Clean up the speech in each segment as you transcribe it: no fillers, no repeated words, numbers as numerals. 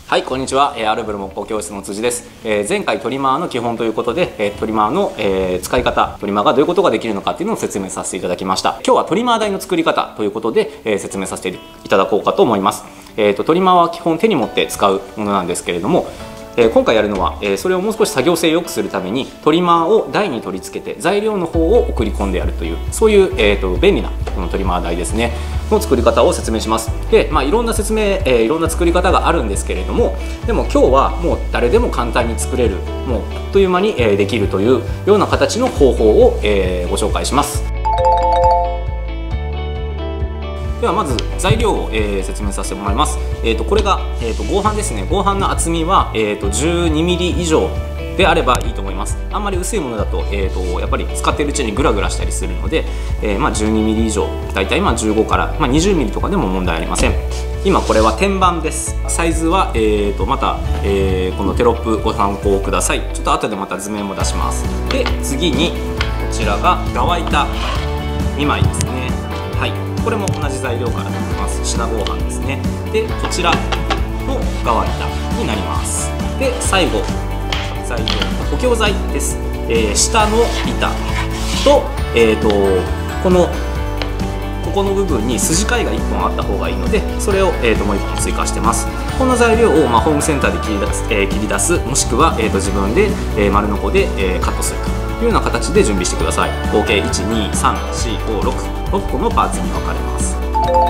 はい、こんにちは。アルベル木工教室の辻です。前回トリマーの基本ということで、トリマーの、使い方、トリマーがどういうことができるのかっていうのを説明させていただきました。今日はトリマー台の作り方ということで、説明させていただこうかと思います。トリマーは基本手に持って使うものなんですけれども、今回やるのは、それをもう少し作業性を良くするためにトリマーを台に取り付けて材料の方を送り込んでやるという、そういう、便利なこのトリマー台ですねの作り方を説明します。で、いろんな説明、いろんな作り方があるんですけれども、でも今日はもう誰でも簡単に作れる、もうあっという間にできるというような形の方法をご紹介します。ではまず材料を説明させてもらいます。これが合板ですね。合板の厚みは12ミリ以上であればいいと思います。あんまり薄いものだとやっぱり使っているうちにグラグラしたりするので、12ミリ以上、だいたい15から20ミリとかでも問題ありません。今これは天板です。サイズはまたこのテロップご参考ください。ちょっと後でまた図面も出します。で次にこちらが側板2枚ですね。はい、これも同じ材料からできます。シナ合板ですね。でこちらの側板になります。で最後材料補強材です。下の板とここの部分に筋交いが1本あった方がいいので、それをもう1本追加してます。この材料をホームセンターで切り出す、もしくは自分で丸ノコでカットするというような形で準備してください。合計1234566個のパーツに分かれます。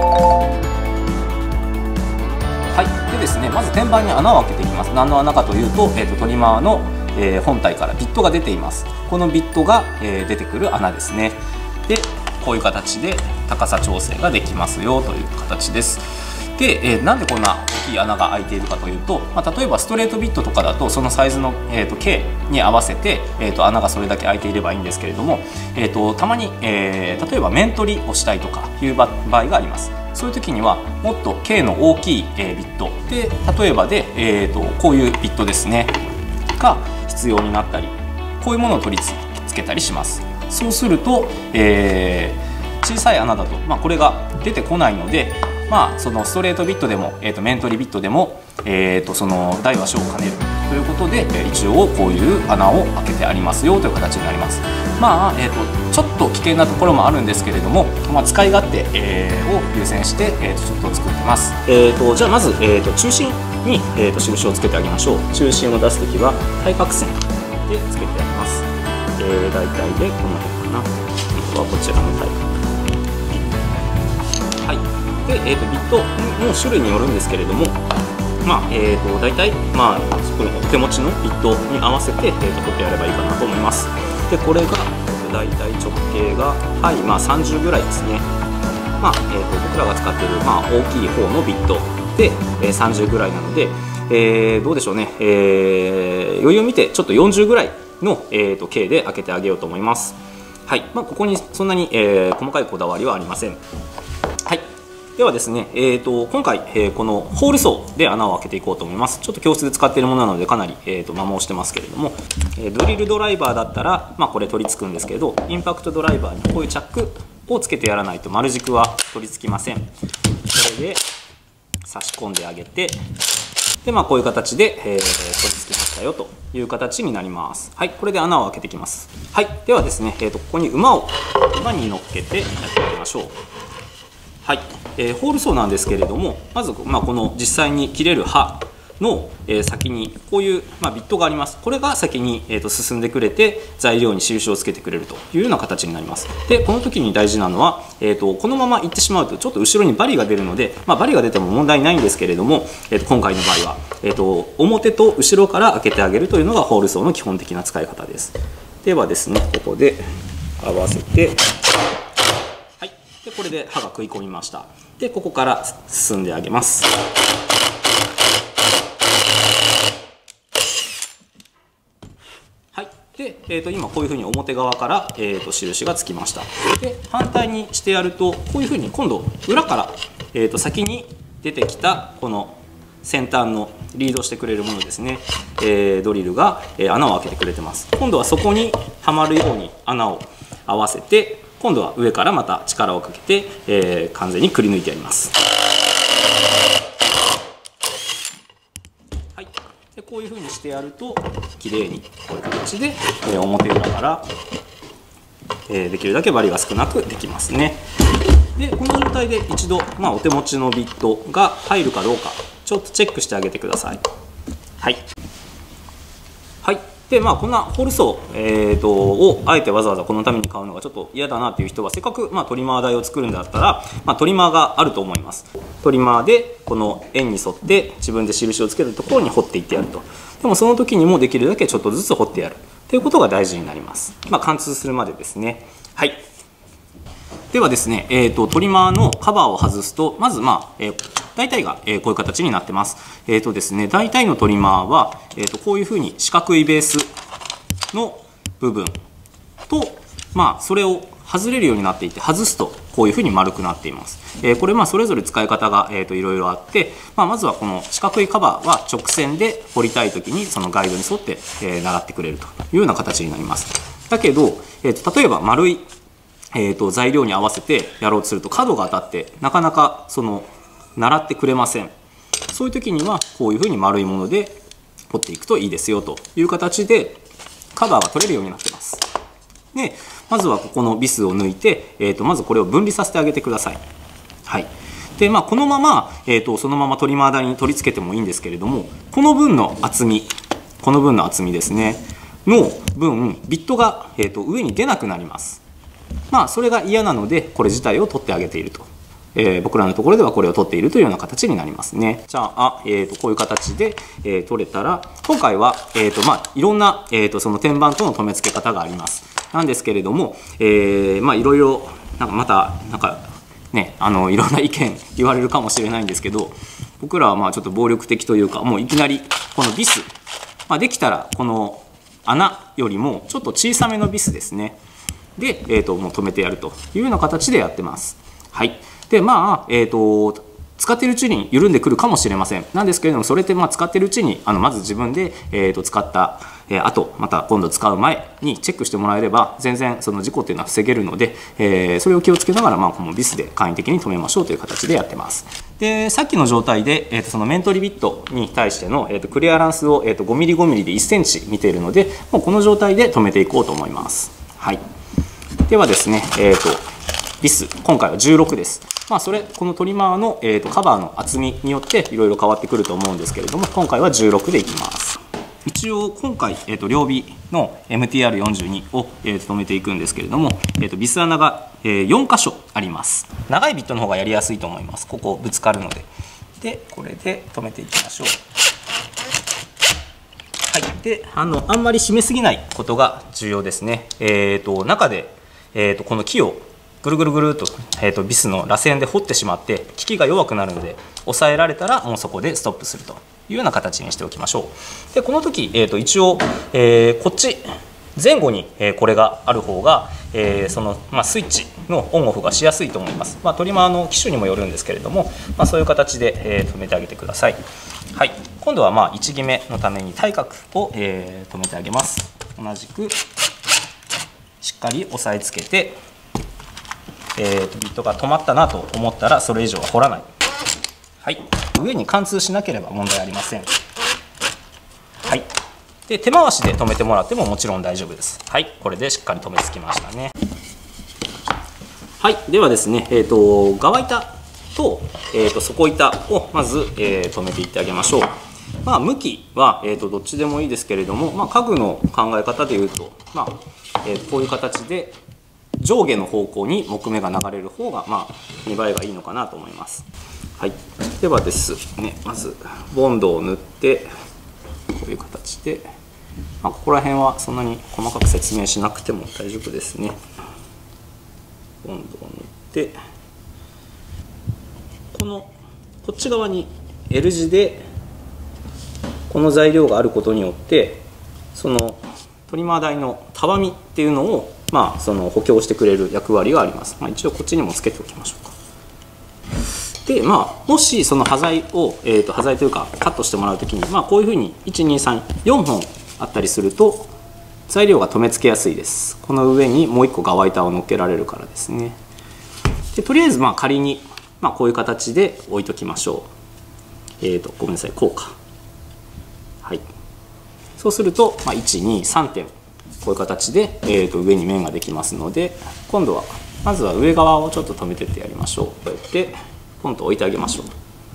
はい、でですね、まず天板に穴を開けていきます。何の穴かというと、トリマーの本体からビットが出ています。このビットが出てくる穴ですね。でこういう形で高さ調整ができますよという形です。で、なんでこんな大きい穴が開いているかというと、例えばストレートビットとかだとそのサイズの、径に合わせて、穴がそれだけ開いていればいいんですけれども、たまに、例えば面取りをしたいとかいう場合があります。そういう時にはもっと径の大きい、ビットで、例えばで、こういうビットですねが必要になったり、こういうものを取り付けたりします。そうすると、小さい穴だと、これが出てこないので、そのストレートビットでも、面取りビットでも、その大は小を兼ねるということで、一応こういう穴を開けてありますよという形になります。ちょっと危険なところもあるんですけれども、使い勝手、を優先して、ちょっと作ってます。じゃあまず、中心に、印をつけてあげましょう。中心を出すときは対角線でつけてあります。大体でこの辺かな。あとはこちらの対角。はい。で、ビットの種類によるんですけれども、大体このお手持ちのビットに合わせて取ってやればいいかなと思います。で、これが大体直径が30ぐらいですね。僕らが使っている大きい方のビットで30ぐらいなので、どうでしょうね。余裕を見てちょっと40ぐらいの径で開けてあげようと思います。はい。ここにそんなに細かいこだわりはありません。はい。ではですね、今回、このホールソーで穴を開けていこうと思います。ちょっと教室で使っているものなのでかなり、摩耗してますけれども、ドリルドライバーだったら、これ取り付くんですけど、インパクトドライバーにこういうチャックをつけてやらないと丸軸は取り付きません。これで差し込んであげて、でこういう形で、取り付きましたよという形になります。はい、これで穴を開けていきます。はい、ではですね、ここに馬に乗っけてやってみましょう。はい、ホールソーなんですけれども、まずこの実際に切れる刃の先にこういうビットがあります。これが先に進んでくれて材料に印をつけてくれるというような形になります。でこの時に大事なのは、このままいってしまうとちょっと後ろにバリが出るので、バリが出ても問題ないんですけれども、今回の場合は、表と後ろから開けてあげるというのがホールソーの基本的な使い方です。ではですね、ここで合わせて、でこれで刃が食い込みました。でここから進んであげます。はい。で、今こういうふうに表側から、印がつきました。で反対にしてやるとこういうふうに今度裏から、先に出てきたこの先端のリードしてくれるものですね、ドリルが、穴を開けてくれてます。今度はそこにはまるように穴を合わせて、今度は上からまた力をかけて、完全にくり抜いてやります。 こういう風にしてやると綺麗にこういう形で、表裏から、できるだけバリが少なくできますね。でこの状態で一度、お手持ちのビットが入るかどうかちょっとチェックしてあげてください。はい、はい、でこんなホールソー、をあえてわざわざこのために買うのがちょっと嫌だなっていう人は、せっかく、トリマー台を作るんだったら、トリマーがあると思います。トリマーでこの円に沿って自分で印をつけるところに彫っていってやると。でもその時にもできるだけちょっとずつ彫ってやるということが大事になります。貫通するまでですね。はい、ではですね、トリマーのカバーを外すと、まず大体がこういう形になってます。ですね、大体のトリマーは、こういうふうに四角いベースの部分と、それを外れるようになっていて、外すとこういうふうに丸くなっています。これそれぞれ使い方がいろいろあって、まずはこの四角いカバーは直線で彫りたい時にそのガイドに沿って、習ってくれるというような形になります。だけど、例えば丸い材料に合わせてやろうとすると角が当たってなかなか習ってくれません。そういう時にはこういうふうに丸いもので彫っていくといいですよという形でカバーが取れるようになってます。でまずはここのビスを抜いて、まずこれを分離させてあげてください。はい、でこのまま、そのままトリマー台に取り付けてもいいんですけれども、この分の厚みですねの分ビットが、上に出なくなります。それが嫌なのでこれ自体を取ってあげていると、僕らのところではこれを取っているというような形になりますね。じゃあ、こういう形で、取れたら今回は、いろんな、その天板との留め付け方があります。なんですけれども、いろいろねいろんな意見言われるかもしれないんですけど、僕らはちょっと暴力的というか、もういきなりこのビス、できたらこの穴よりもちょっと小さめのビスですねで、もう止めてやるというような形でやってます。はい、で使っているうちに緩んでくるかもしれません。なんですけれども、それって使っているうちにまず自分で、使った後また今度使う前にチェックしてもらえれば全然その事故っていうのは防げるので、それを気をつけながらこのビスで簡易的に留めましょうという形でやってます。でさっきの状態で、その面取りビットに対しての、クリアランスを、5mm、5mm で1センチ見ているので、もうこの状態で留めていこうと思います。はい、ではですね、ビス今回は16です。このトリマーの、カバーの厚みによっていろいろ変わってくると思うんですけれども、今回は16でいきます。一応今回、両尾の MTR42 を、留めていくんですけれども、ビス穴が、4箇所あります。長いビットの方がやりやすいと思います。ここぶつかるので。でこれで留めていきましょう。はい、であんまり締めすぎないことが重要ですね。中で、この木をぐるぐるぐるっと、ビスの螺旋で彫ってしまって効きが弱くなるので、押さえられたらもうそこでストップするというような形にしておきましょう。でこの時、一応、こっち前後に、これがある方が、そのスイッチのオンオフがしやすいと思います。トリマーの機種にもよるんですけれども、そういう形で、止めてあげてください。はい、今度は位置決めのために対角を、止めてあげます。同じくしっかり押さえつけて、ビットが止まったなと思ったらそれ以上は掘らない。はい、上に貫通しなければ問題ありません。はい、で手回しで止めてもらってももちろん大丈夫です。はい、これでしっかり留めつきましたね。はい、ではですね、側板と、底板をまず、止めていってあげましょう。向きは、どっちでもいいですけれども、家具の考え方でいうと、こういう形で上下の方向に木目が流れる方が、見栄えがいいのかなと思います。はい、ではですね、まずボンドを塗ってこういう形で、ここら辺はそんなに細かく説明しなくても大丈夫ですね。ボンドを塗って、こっち側に L 字でこの材料があることによって、そのトリマー台のたわみっていうのをその補強してくれる役割があります。一応こっちにもつけておきましょうか。でもしその端材を、端材というかカットしてもらうときに、こういうふうに123、4本あったりすると材料が留め付けやすいです。この上にもう1個側板を乗っけられるからですね。でとりあえず仮に、こういう形で置いときましょう。ごめんなさい、こうか。はい、 そうすると、123点こういう形で、上に面ができますので、今度はまずは上側をちょっと止めてってやりましょう。こうやってポンと置いてあげましょう。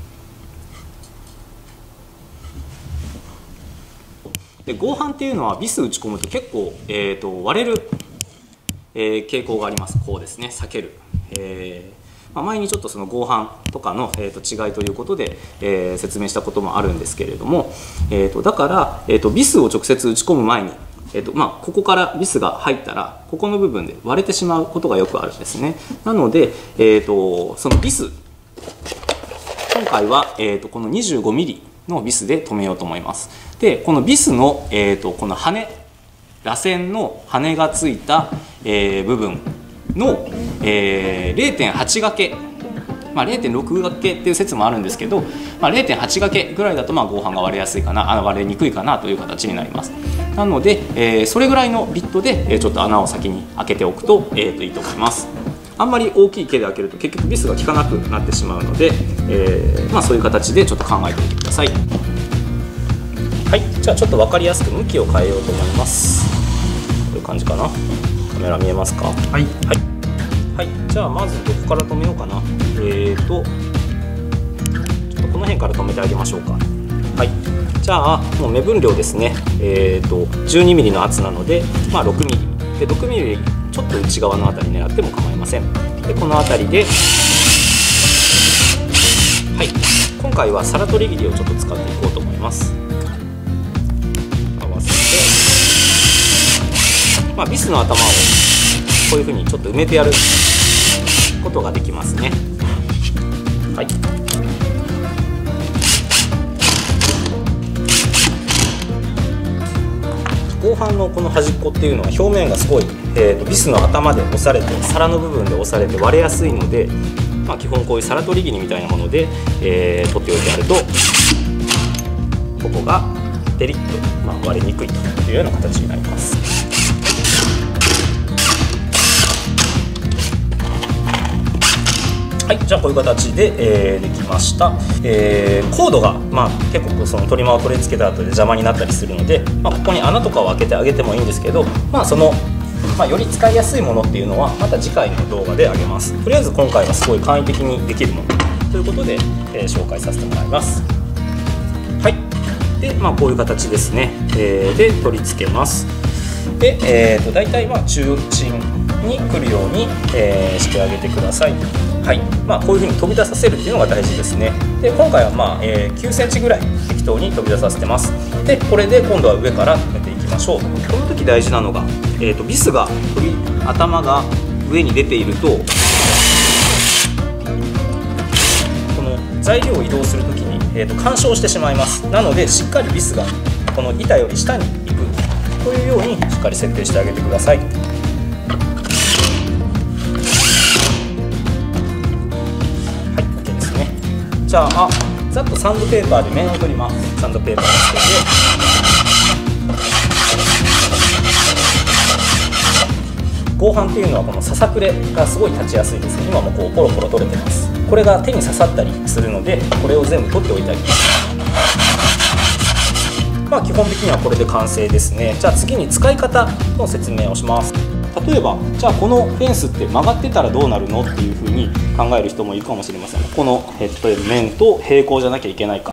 で合板っていうのはビス打ち込むと結構、割れる、傾向があります。こうですね、避ける。前にちょっとその合板とかの、違いということで、説明したこともあるんですけれども、だから、ビスを直接打ち込む前に、ここからビスが入ったらここの部分で割れてしまうことがよくあるんですね。なので、そのビス今回は、この 25mm のビスで留めようと思います。でこのビスの、この羽螺旋の羽がついた、部分の、0.8 掛け、0.6 掛けっていう説もあるんですけど、0.8 掛けぐらいだと合板が割れやすいかな、割れにくいかなという形になります。なので、それぐらいのビットで、ちょっと穴を先に開けておくと、いいと思います。あんまり大きい毛で開けると結局ビスが効かなくなってしまうので、そういう形でちょっと考えておいてください。はい、じゃあちょっと分かりやすく向きを変えようと思います。こういう感じかな。カメラ見えますか？はい、はい、じゃあまずどこから止めようかな。ちょっとこの辺から止めてあげましょうか。はい、じゃあもう目分量ですね。12mm の厚なので、6mm で6mmちょっと内側のあたり狙っても構いません。でこのあたりで、はい、今回は皿取り切りをちょっと使っていこうと思います。合わせて、ビスの頭をこういうふうにちょっと埋めてやることができますね。はい、合板のこの端っこっていうのは表面がすごい、ビスの頭で押されて皿の部分で押されて割れやすいので、基本こういう皿取り切りみたいなもので、取っておいてやるとここがデリッと、割れにくいというような形になります。はい、じゃあこういう形で、できました。コードが、結構そのトリマーを取り付けた後で邪魔になったりするので、ここに穴とかを開けてあげてもいいんですけど、その、より使いやすいものっていうのはまた次回の動画であげます。とりあえず今回はすごい簡易的にできるものということで、紹介させてもらいます。はい、で、こういう形ですね。で取り付けます。で、大体中心に来るように、してあげてください。はい、こういうふうに飛び出させるっていうのが大事ですね。で今回は9センチぐらい適当に飛び出させてます。でこれで今度は上から止めていきましょう。この時大事なのが、ビスが頭が上に出ていると、この材料を移動する時に、干渉してしまいます。なのでしっかりビスがこの板より下に行くというようにしっかり設定してあげてください。じゃあざっとサンドペーパーで面を取ります。サンドペーパーをつけて、合板っていうのはこのささくれがすごい立ちやすいですね。今もこうポロポロ取れてます。これが手に刺さったりするので、これを全部取っておいてあげます。基本的にはこれで完成ですね。じゃあ次に使い方の説明をします。例えばじゃあこのフェンスって曲がってたらどうなるのっていうふうに考える人もいるかもしれません。この面と平行じゃなきゃいけないか。